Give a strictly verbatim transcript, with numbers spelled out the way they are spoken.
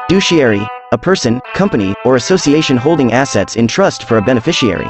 Fiduciary, a person, company, or association holding assets in trust for a beneficiary.